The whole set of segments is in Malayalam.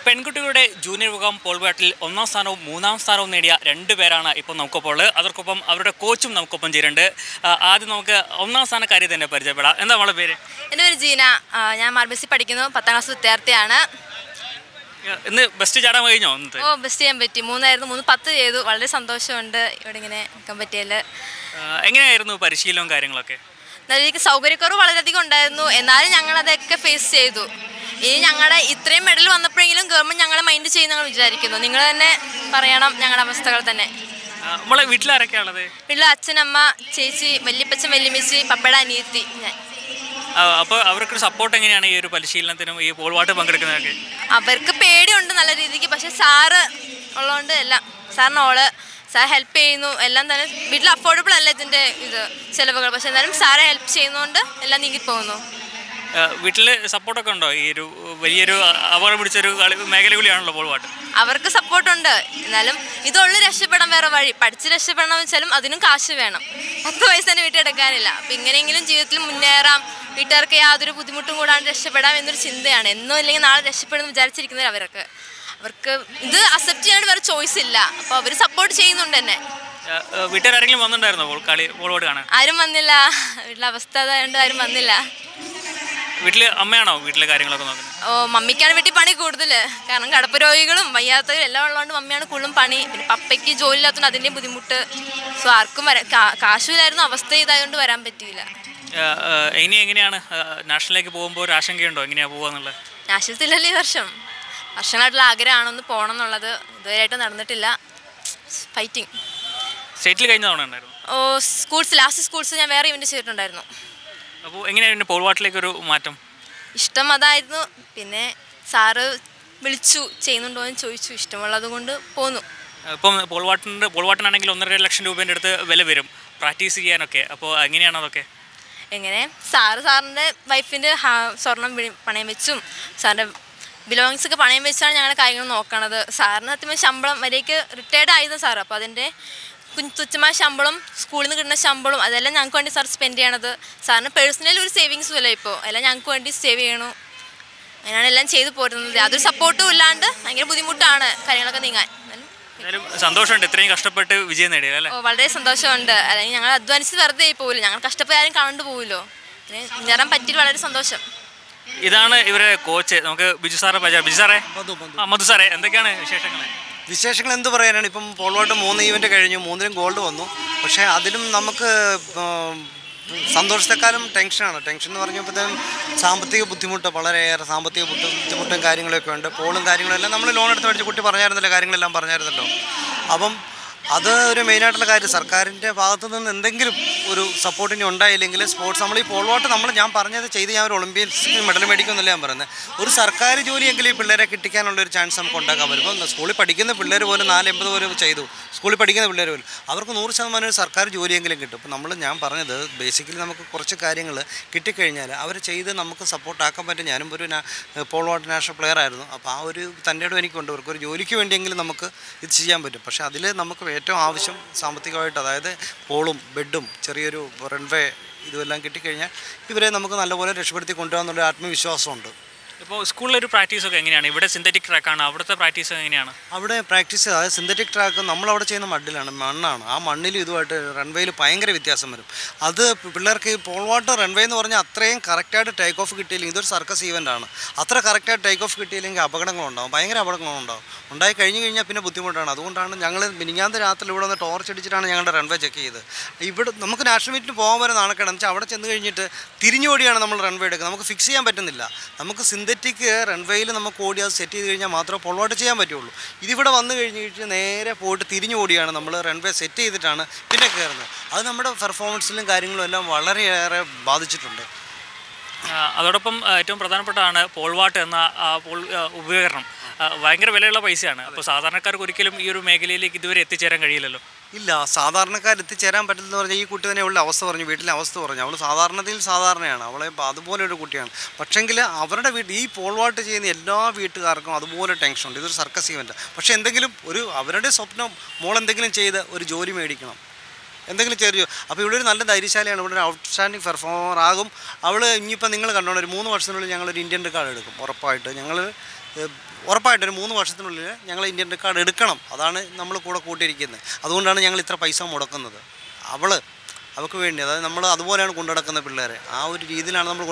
പെൺകുട്ടികളുടെ ജൂനിയർ വിഭാഗം പോൾ വാട്ടിൽ ഒന്നാം സ്ഥാനവും മൂന്നാം സ്ഥാനവും നേടിയ രണ്ട് പേരാണ് ഇപ്പോൾ നമുക്കൊപ്പോൾ. അതോടൊപ്പം അവരുടെ കോച്ചും നമുക്കൊപ്പം ചേരുന്നുണ്ട്. ആദ്യം നമുക്ക് ഒന്നാം സ്ഥാനക്കാരി തന്നെ പരിചയപ്പെടാം. എന്താ നമ്മളെ പേര്? എൻ്റെ പേര് ജീന. ഞാൻ മാർബിസിൽ പഠിക്കുന്നു. 10ാം ക്ലാസ് വിദ്യാർത്ഥിയാണ്. ഇന്ന് ബെസ്റ്റ് ചാടാൻ കഴിഞ്ഞോ? ബെസ്റ്റ് ചെയ്യാൻ പറ്റി. 3 10 ചെയ്തു. വളരെ സന്തോഷമുണ്ട് ഇവിടെ ഇങ്ങനെ നിൽക്കാൻ പറ്റിയതിൽ. എങ്ങനെയായിരുന്നു പരിശീലനവും കാര്യങ്ങളൊക്കെ? നല്ല രീതിക്ക് സൗകര്യക്കുറവ് വളരെയധികം ഉണ്ടായിരുന്നു. എന്നാലും ഞങ്ങളതൊക്കെ ഫേസ് ചെയ്തു. ഇനി ഞങ്ങളുടെ ഇത്രയും മെഡൽ വന്നപ്പോഴെങ്കിലും ഗവൺമെൻറ് ഞങ്ങളെ മൈൻഡ് ചെയ്യുന്ന ഞങ്ങൾ വിചാരിക്കുന്നു. നിങ്ങൾ തന്നെ പറയണം ഞങ്ങളുടെ അവസ്ഥകൾ തന്നെ. നമ്മളെ വീട്ടിലാരൊക്കെയാണുള്ളത്? വീട്ടിൽ അച്ഛനമ്മ, ചേച്ചി, വല്യപ്പച്ചൻ, വല്യമ്മച്ചി, പപ്പയുടെ അനിയത്തി, ഞാൻ. അപ്പോൾ അവർക്ക് സപ്പോർട്ട് എങ്ങനെയാണ് ഈ ഒരു പരിശീലനത്തിനും ഈ പോൾ വാട്ട് പങ്കെടുക്കുന്നതൊക്കെ? അവർക്ക് പേടിയുണ്ട് നല്ല രീതിക്ക്. പക്ഷെ സാറ് ഉള്ളതുകൊണ്ട് എല്ലാം സാറിനോള് സാർ ഹെൽപ്പ് ചെയ്യുന്നു. എല്ലാം തന്നെ വീട്ടിൽ അഫോർഡബിൾ അല്ല ഇതിൻ്റെ ചിലവുകൾ. പക്ഷെ എന്നാലും സാറെ ഹെൽപ്പ് ചെയ്യുന്നതുകൊണ്ട് എല്ലാം നീങ്ങി പോകുന്നു. വീട്ടിൽ സപ്പോർട്ടൊക്കെ ഉണ്ടോ? ഈ ഒരു വലിയൊരു അപകടം പിടിച്ചൊരു മേഖല കൂടിയാണല്ലോ പോൾ വാട്ട്. അവർക്ക് സപ്പോർട്ടുണ്ട്. എന്നാലും ഇതുള്ളു രക്ഷപ്പെടാൻ വേറെ വഴി. പഠിച്ച് രക്ഷപ്പെടണമെന്ന് വെച്ചാലും അതിനും കാശ് വേണം. 10 പൈസ തന്നെ വീട്ടിൽ എടുക്കാനില്ല. അപ്പം ഇങ്ങനെയെങ്കിലും ജീവിതത്തിൽ മുന്നേറാം, വീട്ടുകാർക്ക് യാതൊരു ബുദ്ധിമുട്ടും കൂടാണ്ട് രക്ഷപ്പെടാം എന്നൊരു ചിന്തയാണ്. എന്നും ഇല്ലെങ്കിൽ നാളെ രക്ഷപ്പെടുമെന്ന് വിചാരിച്ചിരിക്കുന്നവർ അവർക്ക് ഇത് അക്സെപ്റ്റ് ചെയ്യാണ്ട് വേറെ ചോയ്സ് ഇല്ല. അപ്പോൾ അവർ സപ്പോർട്ട് ചെയ്യുന്നുണ്ട് എന്നെ. വീട്ടുകാരെങ്കിലും വന്നിട്ടുണ്ടായിരുന്നോ പോൾ വാട്ട് കാണാൻ? ആരും വന്നില്ല. വീട്ടിലെ അവസ്ഥ അതായതുകൊണ്ട് ആരും വന്നില്ല. വീട്ടിൽ അമ്മയാണോ വീട്ടിലെ കാര്യങ്ങളൊക്കെ നോക്കുന്നത്? മമ്മിക്കാണ് വീട്ടിൽ പണി കൂടുതൽ. കാരണം കടപ്പ് രോഗികളും വയ്യാത്തവരും എല്ലാം ഉള്ളതുകൊണ്ട് മമ്മിയാണ് കൂടുതലും പണി. പിന്നെ പപ്പയ്ക്ക് ജോലി ഇല്ലാത്തതുകൊണ്ട് അതിൻ്റെയും ബുദ്ധിമുട്ട്. സോ ആർക്കും കാശുമില്ലായിരുന്നു. അവസ്ഥ ഇതായതുകൊണ്ട് വരാൻ പറ്റിയില്ല. ഇനി എങ്ങനെയാണ് നാഷണലിലേക്ക് പോകുമ്പോൾ ഒരു ആശങ്കയുണ്ടോ? എങ്ങനെയാണ് പോകാന്നുള്ളത്? നാഷണത്തിലല്ലേ ഈ വർഷങ്ങളായിട്ടുള്ള ആഗ്രഹമാണൊന്ന് പോകണം എന്നുള്ളത്. ഇതുവരെയായിട്ട് നടന്നിട്ടില്ല. ഫൈറ്റിംഗ്. സ്റ്റേറ്റിൽ കഴിഞ്ഞ തവണ ഉണ്ടായിരുന്നു? ലാസ്റ്റ് സ്കൂൾസ് ഞാൻ വേറെ ഇവന്റ് ചെയ്തിട്ടുണ്ടായിരുന്നു. അപ്പോൾ എങ്ങനെയാണ് പോൾ വാട്ടിലേക്കൊരു മാറ്റം? ഇഷ്ടം അതായിരുന്നു. പിന്നെ സാറ് വിളിച്ചു ചെയ്യുന്നുണ്ടോ എന്ന് ചോദിച്ചു. ഇഷ്ടമുള്ളത് കൊണ്ട് പോന്നു. ഇപ്പം പോൾ വാട്ടിനാണെങ്കിൽ 1.5 ലക്ഷം രൂപേൻ്റെ അടുത്ത് വില വരും പ്രാക്ടീസ് ചെയ്യാനൊക്കെ. അപ്പോൾ എങ്ങനെയാണോ അതൊക്കെ? എങ്ങനെ സാറിൻ്റെ വൈഫിൻ്റെ സ്വർണം പണയം വെച്ചും സാറിൻ്റെ ബിലോങ്ങിങ്സ് ഒക്കെ പണയം വെച്ചാണ് ഞങ്ങളുടെ കാര്യങ്ങൾ നോക്കണത്. സാറിന് സത്യം ശമ്പളം വരേക്ക് റിട്ടയർഡ് ആയിരുന്നു സാർ. അപ്പോൾ അതിൻ്റെ തുച്ഛമായ ശമ്പളം, സ്കൂളിൽ നിന്ന് കിട്ടുന്ന ശമ്പളം, അതെല്ലാം ഞങ്ങൾക്ക് വേണ്ടി സാർ സ്പെൻഡ് ചെയ്യണത്. സാറിന് പേഴ്സണലി ഒരു സേവിങ്സും ഇല്ല. ഇപ്പോൾ എല്ലാം ഞങ്ങൾക്ക് വേണ്ടി സേവ് ചെയ്യണു. അങ്ങനെയാണ് എല്ലാം ചെയ്തു പോരുന്നത്. യാതൊരു സപ്പോർട്ടും ഇല്ലാണ്ട് ഭയങ്കര ബുദ്ധിമുട്ടാണ് കാര്യങ്ങളൊക്കെ നീങ്ങാൻ. സന്തോഷമുണ്ട് ഇത്രയും കഷ്ടപ്പെട്ട് വിജയം നേടിയല്ലേ? വളരെ സന്തോഷമുണ്ട്. അല്ലെങ്കിൽ ഞങ്ങൾ അധ്വാനിച്ച് വെറുതെ ആയി പോകില്ല. ഞങ്ങൾ കഷ്ടപ്പെട്ട് ആരും കണ്ടു പോകില്ലോ. മുന്നേറാൻ പറ്റിയിട്ട് വളരെ സന്തോഷം. ഇതാണ് ഇവരെ കോച്ച്. നമുക്ക് ബിജു സാറെ മധു സാറേ, എന്തൊക്കെയാണ് വിശേഷങ്ങൾ എന്ത് പറയാനാണ്? ഇപ്പം പോൾ വാട്ട് 3 ഈവൻറ്റ് കഴിഞ്ഞു, 3ലും ഗോൾഡ് വന്നു. പക്ഷേ അതിലും നമുക്ക് സന്തോഷത്തെക്കാളും ടെൻഷനാണ്. ടെൻഷൻ എന്ന് പറഞ്ഞപ്പോഴത്തേക്കും സാമ്പത്തിക ബുദ്ധിമുട്ട്, വളരെയേറെ സാമ്പത്തിക ബുദ്ധിമുട്ടും കാര്യങ്ങളൊക്കെ ഉണ്ട്. പോളും കാര്യങ്ങളെല്ലാം നമ്മൾ ലോൺ എടുത്ത് മേടിച്ച് കുട്ടി പറഞ്ഞായിരുന്നല്ലോ, കാര്യങ്ങളെല്ലാം പറഞ്ഞായിരുന്നല്ലോ. അപ്പം അത് ഒരു മെയിനായിട്ടുള്ള കാര്യം. സർക്കാരിൻ്റെ ഭാഗത്തു നിന്ന് എന്തെങ്കിലും ഒരു സപ്പോർട്ടിന് ഉണ്ടായില്ലെങ്കിൽ സ്പോർട്സ് നമ്മൾ ഈ പോൾ വാട്ട് ഞാൻ പറഞ്ഞത് ചെയ്ത് ഞാൻ ഒരു ഒളിമ്പിക്സിൽ മെഡൽ മേടിക്കുമെന്നല്ല ഞാൻ പറയുന്നത്. ഒരു സർക്കാർ ജോലിയെങ്കിലും ഈ പിള്ളേരെ കിട്ടിക്കാനുള്ളൊരു ചാൻസ് നമുക്ക് ഉണ്ടാക്കാൻ പറ്റും. ഇപ്പം സ്കൂളിൽ പഠിക്കുന്ന പിള്ളേർ പോലും 480 പോലും ചെയ്തു. സ്കൂളിൽ പഠിക്കുന്ന പിള്ളേർ പോലും അവർക്ക് 100% ഒരു സർക്കാർ ജോലിയെങ്കിലും കിട്ടും. അപ്പം ഞാൻ പറഞ്ഞത് ബേസിക്കലി നമുക്ക് കുറച്ച് കാര്യങ്ങൾ കിട്ടിക്കഴിഞ്ഞാൽ അവർ ചെയ്ത് നമുക്ക് സപ്പോർട്ടാക്കാൻ പറ്റും. ഞാനും ഒരു പോൾ വാട്ട് നാഷണൽ പ്ലെയർ ആയിരുന്നു. അപ്പോൾ ആ ഒരു തൻ്റെയോടും എനിക്കുണ്ട്. അവർക്കൊരു ജോലിക്ക് വേണ്ടിയെങ്കിലും നമുക്ക് ഇത് ചെയ്യാൻ പറ്റും. പക്ഷേ അതിൽ നമുക്ക് ഏറ്റവും ആവശ്യം സാമ്പത്തികമായിട്ട്, അതായത് പോളും ബെഡും ചെറിയൊരു റൺവേ ഇതുമെല്ലാം കിട്ടിക്കഴിഞ്ഞാൽ ഇവരെ നമുക്ക് നല്ലപോലെ രക്ഷപ്പെടുത്തി കൊണ്ടുപോകാമെന്നുള്ള ആത്മവിശ്വാസമുണ്ട്. ഇപ്പോൾ സ്കൂളിലൊരു പ്രാക്ടീസൊക്കെ എങ്ങനെയാണ്? ഇവിടെ സിന്തറ്റിക് ട്രാക്കാണ്, അവിടുത്തെ പ്രാക്ടീസ് എങ്ങനെയാണ്? അവിടെ പ്രാക്ടീസ് അതായത് സിന്തറ്റിക് ട്രാക്ക് നമ്മളവിടെ ചെയ്യുന്ന മണ്ണാണ്. ആ മണ്ണിലും ഇതുമായിട്ട് റൺവേയിൽ ഭയങ്കര വ്യത്യാസം വരും. അത് പിള്ളേർക്ക് പോൾ വാട്ട് റൺവേ എന്ന് പറഞ്ഞാൽ അത്രയും കറക്റ്റായിട്ട് ടേക്ക് ഓഫ് കിട്ടിയില്ലെങ്കിൽ, ഇതൊരു സർക്കസ് ഈവൻ്റാണ്, അത്ര കറക്റ്റായിട്ട് ടേക്ക് ഓഫ് കിട്ടിയില്ലെങ്കിൽ അപകടങ്ങളുണ്ടാകും, ഭയങ്കര അപകടങ്ങളുണ്ടാകും. ഉണ്ടായി കഴിഞ്ഞാൽ പിന്നെ ബുദ്ധിമുട്ടാണ്. അതുകൊണ്ടാണ് ഞങ്ങൾ മിനിഞ്ഞാന്ന് രാത്രി ഇവിടെ വന്ന് ടോർച്ച് അടിച്ചിട്ടാണ് ഞങ്ങളുടെ റൺവേ ചെക്ക് ചെയ്തത്. ഇവിടെ നമുക്ക് നാഷണൽ മീറ്റിന് പോകാൻ വരെ നാണക്കേടാന്ന് വെച്ചാൽ അവിടെ ചെന്ന് കഴിഞ്ഞിട്ട് തിരിഞ്ഞോടിയാണ് നമ്മൾ റൺവേ എടുക്കുന്നത്. നമുക്ക് ഫിക്സ് ചെയ്യാൻ പറ്റുന്നില്ല. നമുക്ക് സിന്തറ്റിക് റൺവേയിൽ നമുക്ക് ഓടി അത് സെറ്റ് ചെയ്ത് കഴിഞ്ഞാൽ മാത്രമേ പോൾ വാട്ട് ചെയ്യാൻ പറ്റുള്ളൂ. ഇതിവിടെ വന്നു കഴിഞ്ഞിട്ട് നേരെ പോയിട്ട് തിരിഞ്ഞോടിയാണ് നമ്മൾ റൺവേ സെറ്റ് ചെയ്തിട്ടാണ് പിന്നെ കയറുന്നത്. അത് നമ്മുടെ പെർഫോമൻസിലും കാര്യങ്ങളും എല്ലാം വളരെയേറെ ബാധിച്ചിട്ടുണ്ട്. അതോടൊപ്പം ഏറ്റവും പ്രധാനപ്പെട്ടതാണ് പോൾ വാട്ട് എന്ന ഉപകരണം. ഭയങ്കര വിലയുള്ള പൈസയാണ്. അപ്പോൾ സാധാരണക്കാർക്ക് ഒരിക്കലും ഈ ഒരു മേഖലയിലേക്ക് ഇതുവരെ എത്തിച്ചേരാൻ കഴിയില്ലല്ലോ. ഇല്ല, സാധാരണക്കാർ എത്തിച്ചേരാൻ പറ്റില്ലെന്ന് പറഞ്ഞാൽ ഈ കുട്ടി തന്നെ ഉള്ള അവസ്ഥ പറഞ്ഞു, വീട്ടിലെ അവസ്ഥ പറഞ്ഞു. അവൾ സാധാരണയാണ്, അവളെ അതുപോലെ ഒരു കുട്ടിയാണ്. പക്ഷേങ്കിൽ അവരുടെ ഈ പോൾ വാട്ട് ചെയ്യുന്ന എല്ലാ വീട്ടുകാർക്കും അതുപോലെ ടെൻഷനുണ്ട്. ഇതൊരു സർക്കസ് ഇവൻ്റ്. പക്ഷേ എന്തെങ്കിലും അവരുടെ സ്വപ്നം എന്തെങ്കിലും ചെയ്ത് ഒരു ജോലി മേടിക്കണം, എന്തെങ്കിലും ചെറിയ. അപ്പോൾ ഇവിടെ ഒരു നല്ല ധൈര്യശാലിയാണ്, ഇവിടെ ഒരു ഔട്ട്സ്റ്റാൻഡിങ് പെർഫോമർ ആകും അവൾ. ഇനിയിപ്പോൾ നിങ്ങൾ കണ്ടോണം, ഒരു 3 വർഷത്തിനുള്ളിൽ ഞങ്ങളൊരു ഇന്ത്യൻ റെക്കോർഡ് എടുക്കും ഉറപ്പായിട്ട്. ഞങ്ങൾ ഉറപ്പായിട്ടും ഒരു 3 വർഷത്തിനുള്ളിൽ ഞങ്ങൾ ഇന്ത്യൻ റെക്കോർഡ് എടുക്കണം. അതാണ് നമ്മൾ കൂടെ കൂട്ടിയിരിക്കുന്നത്. അതുകൊണ്ടാണ് ഞങ്ങൾ ഇത്ര പൈസ മുടക്കുന്നത്. അവൾക്ക് വേണ്ടി, അതായത് നമ്മൾ അതുപോലെയാണ് കൊണ്ടുനടക്കുന്ന പിള്ളേരെ. ആ ഒരു രീതിയിലാണ് നമ്മൾ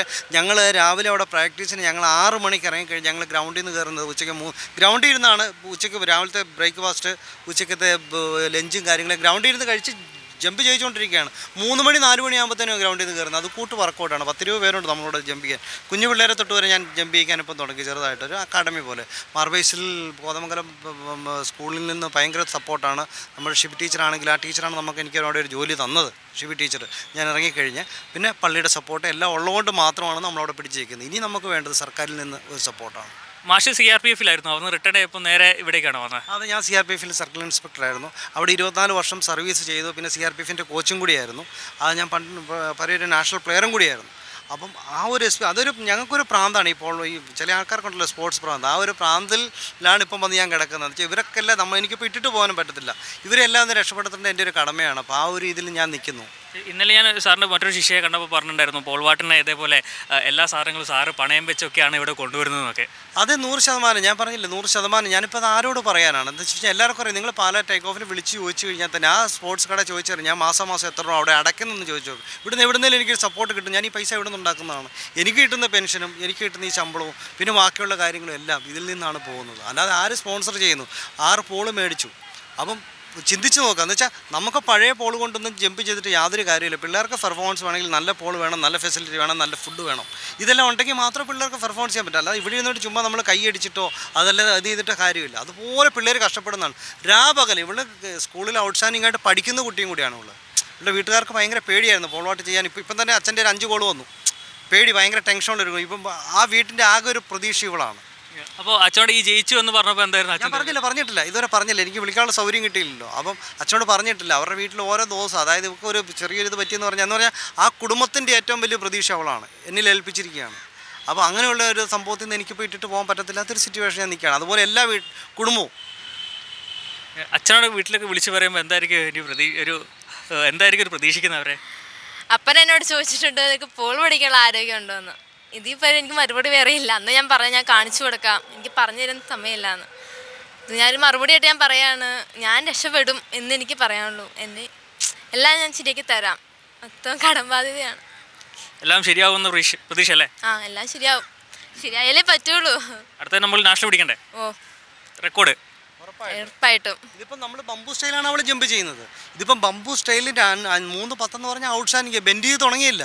രാവിലെ അവിടെ പ്രാക്ടീസിന് ഞങ്ങൾ 6 മണിക്ക് ഇറങ്ങിക്കഴിഞ്ഞ് ഞങ്ങൾ ഗ്രൗണ്ടിൽ നിന്ന് കയറുന്നത് ഉച്ചയ്ക്ക് ഗ്രൗണ്ടിൽ ഇരുന്നാണ്. ഉച്ചയ്ക്ക് രാവിലത്തെ ബ്രേക്ക്ഫാസ്റ്റ്, ഉച്ചയ്ക്കത്തെ ലഞ്ചും കാര്യങ്ങളും ഗ്രൗണ്ടിൽ ഇരുന്ന് കഴിച്ച് ജമ്പ് ചെയ്തുകൊണ്ടിരിക്കുകയാണ്. 3 മണി 4 മണിയാകുമ്പോഴത്തേനും ഗ്രൗണ്ടിൽ നിന്ന് കയറുന്നത്. അത് കൂട്ട് വർക്കൗട്ടാണ്. 10-20 പേരുണ്ട് നമ്മളോട് ജമ്പ് ചെയ്യാൻ. കുഞ്ഞു പിള്ളേരെ തൊട്ട് വരെ ഞാൻ ജമ്പ് ചെയ്യാൻ ഇപ്പം തുടങ്ങി, ചെറുതായിട്ടൊരു അക്കാഡമി പോലെ. മാർബൈസിൽ കോതമംഗലം സ്കൂളിൽ നിന്ന് ഭയങ്കര സപ്പോർട്ടാണ്. നമ്മുടെ ഷിബി ടീച്ചറാണെങ്കിൽ ആ ടീച്ചറാണ് എനിക്ക് അവിടെ ഒരു ജോലി തന്നത്. ഷിബി ടീച്ചർ ഞാൻ ഇറങ്ങിക്കഴിഞ്ഞ് പിന്നെ പള്ളിയുടെ സപ്പോർട്ട് എല്ലാം ഉള്ളതുകൊണ്ട് മാത്രമാണ് നമ്മളവിടെ പിടിച്ചേക്കുന്നത്. ഇനി നമുക്ക് വേണ്ടത് സർക്കാരിൽ നിന്ന് ഒരു സപ്പോർട്ടാണ്. മാഷ് CRPFിലായിരുന്നു, അവിടുന്ന് റിട്ടേൺ ആയപ്പോൾ നേരെ ഇവിടേക്കാണ് വന്നത്? അത് ഞാൻ CRPFിൽ സർക്കിൾ ഇൻസ്പെക്ടറായിരുന്നു. അവിടെ 24 വർഷം സർവീസ് ചെയ്തു. പിന്നെ CRPFിൻ്റെ കോച്ചും കൂടിയായിരുന്നു. അത് ഞാൻ ഒരു നാഷണൽ പ്ലെയറും കൂടിയായിരുന്നു. അപ്പം ആ ഒരു ഞങ്ങൾക്കൊരു പ്രാന്താണ്. ഇപ്പോൾ ഈ ചില ആൾക്കാർക്കുണ്ടല്ലോ സ്പോർട്സ് പ്രാന്ത്, ആ ഒരു പ്രാന്തിലാണ് ഇപ്പം വന്ന് ഞാൻ കിടക്കുന്നത്. വെച്ചാൽ ഇവരൊക്കെല്ലാം എനിക്കിപ്പോൾ ഇട്ടിട്ട് പോകാനും പറ്റത്തില്ല. ഇവരെല്ലാം ഒന്ന് രക്ഷപ്പെടുത്തേണ്ട എൻ്റെ ഒരു കടമയാണ്. അപ്പോൾ ആ ഒരു രീതിയിൽ ഞാൻ നിൽക്കുന്നു. ഇന്നലെ ഞാൻ സാറിൻ്റെ മറ്റൊരു ശിഷ്യയെ കണ്ടപ്പോൾ പറഞ്ഞിട്ടുണ്ടായിരുന്നു പോൾവാട്ടിനെ ഇതേപോലെ എല്ലാ സാധനങ്ങളും സാറ് പണയം വെച്ചൊക്കെയാണ് ഇവിടെ കൊണ്ടുവരുന്നതെന്നൊക്കെ. അത് 100%. ഞാൻ പറഞ്ഞില്ല 100%. ഞാനിപ്പോൾ അത് ആരോട് പറയാനാണ്? എന്താ വെച്ച് കഴിഞ്ഞാൽ എല്ലാവർക്കും അറിയാം. നിങ്ങൾ പാലാ ടേക്ക് ഓഫിൽ വിളിച്ച് ചോദിച്ചു കഴിഞ്ഞാൽ തന്നെ ആ സ്പോർട്സ് കട ചോദിച്ചറിയാം ഞാൻ മാസം എത്ര രൂപ അവിടെ അടയ്ക്കുന്നതെന്ന് ചോദിച്ചു നോക്കും. എവിടുന്നേലും എനിക്ക് സപ്പോർട്ട് കിട്ടും. ഞാൻ ഈ പൈസ ഇവിടെ നിന്ന് ഉണ്ടാക്കുന്നതാണ്. എനിക്ക് കിട്ടുന്ന പെൻഷനും എനിക്ക് കിട്ടുന്ന ഈ ശമ്പളവും പിന്നെ ബാക്കിയുള്ള കാര്യങ്ങളും എല്ലാം ഇതിൽ നിന്നാണ് പോകുന്നത്. അല്ലാതെ ആര് സ്പോൺസർ ചെയ്യുന്നു? 6 പോള് മേടിച്ചു. അപ്പം ചിന്തിച്ച് നോക്കുക. എന്ന് വെച്ചാൽ നമുക്ക് പഴയ പോൾ കൊണ്ടൊന്നും ജമ്പ് ചെയ്തിട്ട് യാതൊരു കാര്യമില്ല. പിള്ളേർക്ക് പെർഫോമൻസ് വേണമെങ്കിൽ നല്ല പോൾ വേണം, നല്ല ഫെസിലിറ്റി വേണം, നല്ല ഫുഡ് വേണം. ഇതെല്ലാം ഉണ്ടെങ്കിൽ മാത്രമേ പിള്ളേർക്ക് പെർഫോമൻസ് ചെയ്യാൻ പറ്റില്ല. അല്ലാതെ ഇവിടെ ഇരുന്നിട്ട് ചുമ്മാ നമ്മൾ കൈ അടിച്ചിട്ടോ അതല്ല അത് ചെയ്തിട്ടോ കാര്യമില്ല. അതുപോലെ പിള്ളേർ കഷ്ടപ്പെടുന്നതാണ്. രാപകൽ ഇവിടെ സ്കൂളിൽ ഔട്ട്സ്റ്റാൻഡിംഗ് ആയിട്ട് പഠിക്കുന്ന കുട്ടിയും കൂടിയാണ് ഉള്ളത്. ഇവിടെ വീട്ടുകാർക്ക് ഭയങ്കര പേടിയായിരുന്നു പോൾവാട്ട് ചെയ്യാൻ. ഇപ്പം തന്നെ അച്ഛൻ്റെ ഒരു 5 ഗോൾ വന്നു. പേടി, ഭയങ്കര ടെൻഷനോടെടുക്കും. ഇപ്പം ആ വീട്ടിൻ്റെ ആകെ ഒരു പ്രതീക്ഷ ഇവളാണ്. അപ്പോൾ അച്ഛനോട് ഈ ജയിച്ചു എന്ന് പറഞ്ഞപ്പോൾ എന്തായിരുന്നു? ഞാൻ പറഞ്ഞിട്ടില്ല, ഇതുവരെ പറഞ്ഞില്ല. എനിക്ക് വിളിക്കാനുള്ള സൗകര്യം കിട്ടിയില്ലല്ലോ. അപ്പം അച്ഛനോട് പറഞ്ഞിട്ടില്ല. അവരുടെ വീട്ടിൽ ഓരോ ദിവസം, അതായത് ഇവർക്ക് ഒരു ചെറിയൊരു പറ്റിയെന്ന് പറഞ്ഞാൽ ആ കുടുംബത്തിൻ്റെ ഏറ്റവും വലിയ പ്രതീക്ഷ അവളാണ്, എന്നിൽ ഏൽപ്പിച്ചിരിക്കുകയാണ്. അപ്പോൾ അങ്ങനെയുള്ള ഒരു സംഭവത്തിൽ നിന്ന് എനിക്കിപ്പോൾ ഇട്ടിട്ട് പോകാൻ പറ്റത്തില്ലാത്തൊരു സിറ്റുവേഷൻ ഞാൻ നിൽക്കുകയാണ്. അതുപോലെ എല്ലാ കുടുംബവും. അച്ഛനോട് വീട്ടിലേക്ക് വിളിച്ച് പറയുമ്പോൾ എന്തായിരിക്കും ഒരു പ്രതീക്ഷിക്കുന്നവരെ? അപ്പൻ എന്നോട് ചോദിച്ചിട്ടുണ്ട് എനിക്ക് പോൾ പഠിക്കാനുള്ള ആരോഗ്യം ഉണ്ടോ എന്ന്. ഇതിപ്പോൾ എനിക്ക് മറുപടി വേറെ ഇല്ല. അന്ന് ഞാൻ ഞാൻ കാണിച്ചു കൊടുക്കാം, എനിക്ക് പറഞ്ഞു തരുന്ന സമയമില്ലാന്ന്. ഇത് ഞാനൊരു മറുപടിയായിട്ട് ഞാൻ പറയാണ്, ഞാൻ രക്ഷപ്പെടും എന്ന് എനിക്ക് പറയാനുള്ളൂ. എല്ലാം ഞാൻ ശരിയാക്കി തരാം. മൊത്തം കടബാധ്യതയാണ്. എല്ലാം ശരിയാവുന്ന പ്രതീക്ഷ അല്ലേ? എല്ലാം ശരിയാവും. ശരിയായാലേ പറ്റുള്ളൂ. അടുത്ത നമ്മൾ നാഷണൽ പിടിക്കണ്ടേ? റെക്കോർഡ് ഉറപ്പായിട്ടും. ഇതിപ്പം നമ്മൾ ബംബു സ്റ്റൈലാണ് അവൾ ജമ്പ് ചെയ്യുന്നത്. ഇതിപ്പം ബംബു സ്റ്റൈലിൻ്റെ 3.10 എന്ന് പറഞ്ഞാൽ ഔട്ട്സ്റ്റാൻഡിങ് ബെൻഡ് ചെയ്ത് തുടങ്ങിയില്ല.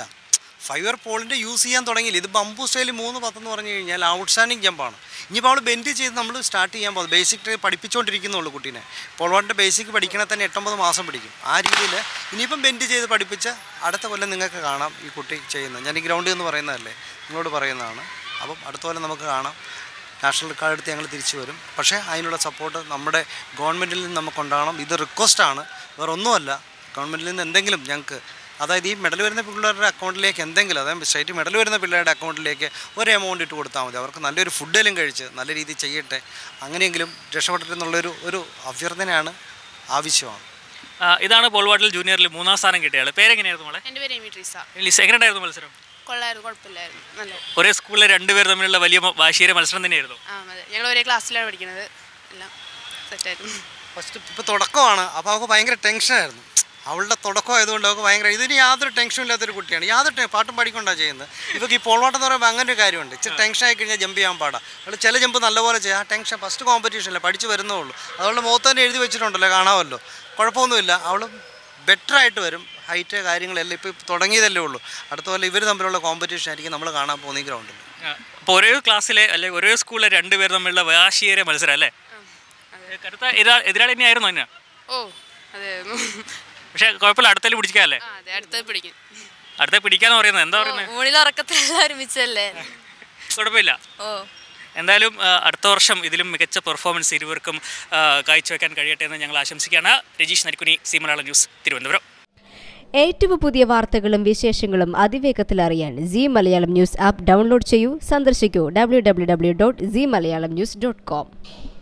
5 ഇയർ പോളിൻ്റെ യൂസ് ചെയ്യാൻ തുടങ്ങിയില്ല. ഇത് ബംബു സ്റ്റൈൽ 3.10 എന്ന് പറഞ്ഞു കഴിഞ്ഞാൽ ഔട്ട്സ്റ്റാൻഡിങ് ജമ്പാണ്. ഇനിയിപ്പോൾ അവൾ ബെൻഡ് ചെയ്ത് നമ്മൾ സ്റ്റാർട്ട് ചെയ്യാൻ പോകുന്നത്. ബേസിക് പഠിപ്പിച്ചുകൊണ്ടിരിക്കുന്നുള്ളൂ കുട്ടീനെ. പോൾവാട്ടിൻ്റെ ബേസിക് പഠിക്കണേ തന്നെ 8-9 മാസം പിടിക്കും. ആ രീതിയിൽ ഇനിയിപ്പം ബെൻഡ് ചെയ്ത് പഠിപ്പിച്ച് അടുത്ത കൊല്ലം നിങ്ങൾക്ക് കാണാം ഈ കുട്ടി ചെയ്യുന്നത്. ഞാൻ ഈ ഗ്രൗണ്ടിൽ എന്ന് പറയുന്നതല്ലേ, നിങ്ങളോട് പറയുന്നതാണ്. അപ്പം അടുത്ത കൊല്ലം നമുക്ക് കാണാം. നാഷണൽ റെക്കോർഡ് എടുത്ത് ഞങ്ങൾ തിരിച്ചു വരും. പക്ഷേ അതിനുള്ള സപ്പോർട്ട് നമ്മുടെ ഗവൺമെൻറ്റിൽ നിന്ന് നമുക്കുണ്ടാകണം. ഇത് റിക്വസ്റ്റാണ്, വേറെ ഒന്നുമല്ല. ഗവൺമെൻറ്റിൽ നിന്ന് എന്തെങ്കിലും ഞങ്ങൾക്ക്, അതായത് ഈ മെഡൽ വരുന്ന പിള്ളേരുടെ അക്കൗണ്ടിലേക്ക് എന്തെങ്കിലും, അതായത് സ്റ്റേറ്റ് മെഡൽ വരുന്ന പിള്ളേരുടെ അക്കൗണ്ടിലേക്ക് ഒരു എമൗണ്ട് ഇട്ട് കൊടുത്താൽ മതി. അവർക്ക് നല്ലൊരു ഫുഡെല്ലാം കഴിച്ച് നല്ല രീതിയിൽ ചെയ്യട്ടെ. അങ്ങനെയെങ്കിലും രക്ഷപ്പെട്ടിട്ടെന്നുള്ളൊരു അഭ്യർത്ഥനയാണ്, ആവശ്യമാണ്. ഇതാണ് പോൾവാട്ടിൽ ജൂനിയറിൽ 3ാം സ്ഥാനം കിട്ടിയ ആൾ. പേരെങ്ങനെയായിരുന്നു മോളെ? എൻ്റെ പേര് ട്രീസ. എങ്ങനെയുണ്ടായിരുന്നു മത്സരം? കൊള്ളായിരുന്നു, കുഴപ്പമില്ലായിരുന്നു, നല്ല. ഒരേ സ്കൂളിലെ 2 പേർ തമ്മിലുള്ള വലിയ വാശിയേറിയ മത്സരം തന്നെയായിരുന്നു. അതെ, ഞങ്ങൾ ഒരേ ക്ലാസ്സിലാണ് പഠിക്കുന്നത്. എല്ലാം സെറ്റായിരുന്നു. ഫസ്റ്റ് ഇപ്പോൾ തുടക്കമാണ്. അപ്പോൾ അവൾക്ക് ഭയങ്കര ടെൻഷനായിരുന്നു. അവളുടെ തുടക്കം ആയതുകൊണ്ട് അവൾക്ക് ഭയങ്കര, ഇതിന് യാതൊരു ടെൻഷനും ഇല്ലാത്തൊരു കുട്ടിയാണ്. പാട്ടും പാടിക്കൊണ്ടാണ് ചെയ്യുന്നത്. ഇവർക്ക് ഈ പോൾവാട്ടം എന്ന് പറയുമ്പോൾ അങ്ങനെ ഒരു കാര്യമുണ്ട്. ഇച്ചിരി ടെൻഷൻ ആയി കഴിഞ്ഞാൽ ജമ്പ് ചെയ്യാൻ പാടാം. അവൾ ചില ജമ്പ് നല്ലപോലെ ചെയ്യാം. ആ ടെൻഷൻ ഫസ്റ്റ് കോമ്പറ്റീഷനില്ല, പഠിച്ച് വരുന്നേ ഉള്ളൂ. അതുകൊണ്ട് മുഖത്ത് തന്നെ എഴുതി വെച്ചിട്ടുണ്ടല്ലോ, കാണാമല്ലോ. കുഴപ്പമൊന്നുമില്ല, അവൾ ബെറ്ററായിട്ട് വരും. ഹൈറ്റ് കാര്യങ്ങളെല്ലാം ഇപ്പോൾ തുടങ്ങിയതല്ലേ ഉള്ളൂ. അടുത്ത പോലെ ഇവർ തമ്മിലുള്ള കോമ്പറ്റീഷൻ ആയിരിക്കും നമ്മൾ കാണാൻ പോകുന്ന ഈ ഗ്രൗണ്ടിൽ. അപ്പോൾ ഒരേ ക്ലാസ്സിലെ അല്ലെങ്കിൽ ഒരേ സ്കൂളിലെ 2 പേർ തമ്മിലുള്ള വാശിയേറിയ മത്സരം അല്ലേ? കടുത്ത എതിരാളി തന്നെയായിരുന്നു തന്നെ? അതെയായിരുന്നു. പക്ഷേ കുഴപ്പമില്ല, അടുത്തല്ലേ പിടിക്കാല്ലേ? അടുത്ത പിടിക്കാന്ന് പറയുന്നത് എന്താ പറയുന്നത്? ഒരുമിച്ചല്ലേ, കുഴപ്പമില്ല. എന്തായാലും അടുത്ത വർഷം ഇതിലും മികച്ച പെർഫോമൻസ് ഇരുവർക്കും കാഴ്ചവെക്കാൻ കഴിയട്ടെ എന്ന് ഞങ്ങൾ ആശംസിക്കുകയാണ്. രജീഷ് നരിക്കുനി, സീ മലയാളം ന്യൂസ്, തിരുവനന്തപുരം. ഏറ്റവും പുതിയ വാർത്തകളും വിശേഷങ്ങളും അതിവേഗത്തിൽ അറിയാൻ Zee Malayalam news app download ചെയ്യൂ. സന്ദർശിക്കൂ www.zeemalayalamnews.com.